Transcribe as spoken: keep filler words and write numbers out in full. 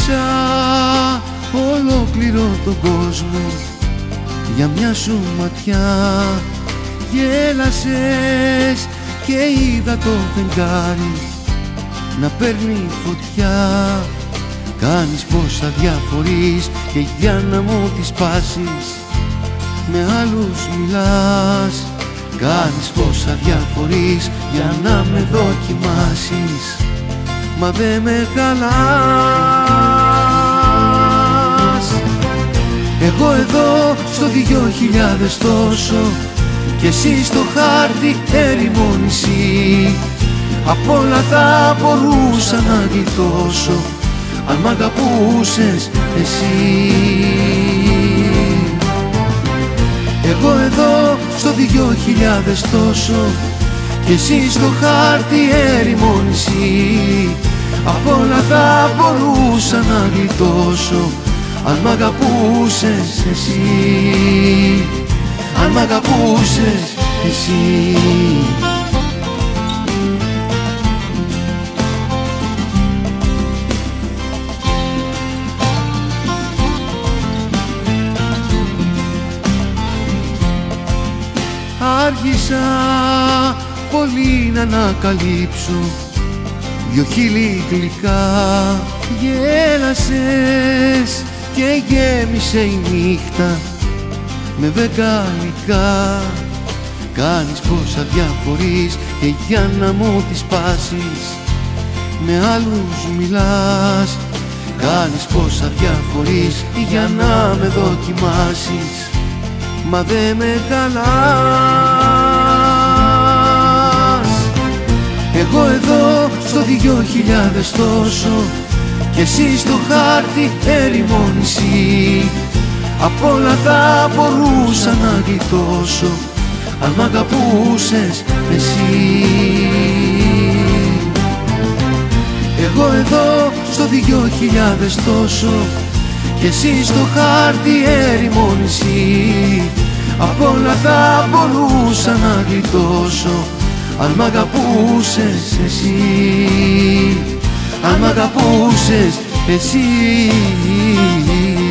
Άργησα ολόκληρο τον κόσμο για μια σου ματιά. Γέλασες και είδα το φεγγάρι να παίρνει φωτιά. Κάνεις πως αδιαφορείς και για να μου τη σπάσεις με άλλους μιλάς. Κάνεις πως αδιαφορείς για να με δοκιμάσεις, μα δε με χαλάς. Εγώ εδώ στο δύο χιλιάδες τόσο κι εσύ στο χάρτη έρημο νησί. Απ' όλα θα μπορούσα να γλιτώσω αν μ' αγαπούσες εσύ. Εγώ εδώ στο δύο χιλιάδες τόσο κι εσύ στο χάρτη έρημο νησί. Απ' όλα θα μπορούσα να γλιτώσω αν μ' αγαπούσες εσύ. Αν μ' αγαπούσες εσύ. Άργησα πολύ να ανακαλύψω δυο χείλη γλυκά. Γέλασες και γέμισε η νύχτα με βεγγαλικά. Κάνεις πως αδιαφορείς και για να μου τη σπάσεις με άλλους μιλάς. Κάνεις πως αδιαφορείς για να με δοκιμάσεις, μα δε με χαλάς. Εγώ εδώ στο δύο χιλιάδες τόσο κι εσύ στο χάρτη έρημο νησί. Απ' όλα θα μπορούσα να γλιτώσω αν μ' αγαπούσες εσύ. Εγώ εδώ στο δύο χιλιάδες τόσο κι εσύ στο χάρτη έρημο νησί. Απ' όλα θα μπορούσα να γλιτώσω αν μ' αγαπούσες εσύ. Αν μ' αγαπούσες εσύ.